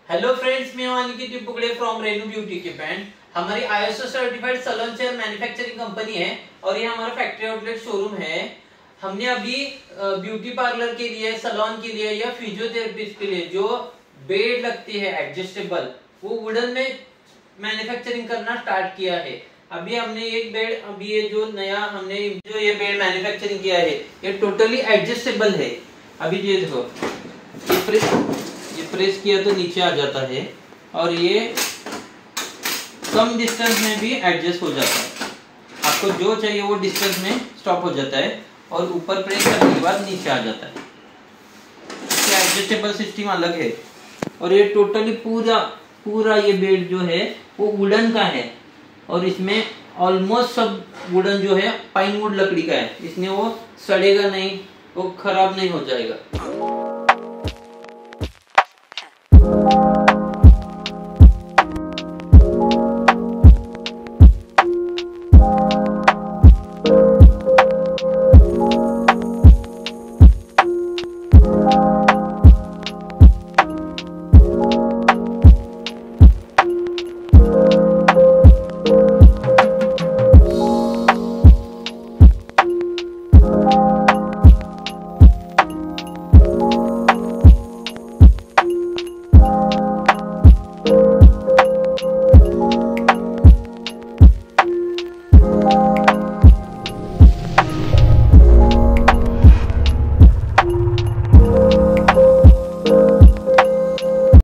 Hello friends, मैं Aniket Tukde from Renu beauty equipment. हमारी ISO certified salon chair manufacturing company है और ये हमारा फैक्ट्री आउटलेट शोरूम है। हमने अभी ब्यूटी पार्लर के लिए, सैलून के लिए या फिजियोथेरेपिस्ट के लिए जो बेड लगती है एडजस्टेबल, वो वुडन में मैन्युफैक्चरिंग करना स्टार्ट किया है। अभी हमने एक बेड, अभी ये जो नया हमने जो ये बेड मैन्युफैक्चरिंग किया है, ये टोटली एडजस्टेबल है। अभी ये देखो, ये प्रेस किया तो नीचे आ जाता है और ये कम डिस्टेंस में भी एडजस्ट हो जाता है। आपको जो चाहिए वो डिस्टेंस में स्टॉप हो जाता है और ऊपर प्रेस करने के बाद नीचे आ जाता है। इसका एडजस्टेबल सिस्टम अलग है और ये टोटली पूरा ये बेड जो है वो वुडन का है और इसमें ऑलमोस्ट सब वुडन जो है पाइन वुड लकड़ी का है। इसमें वो सड़ेगा नहीं, वो खराब नहीं हो जाएगा।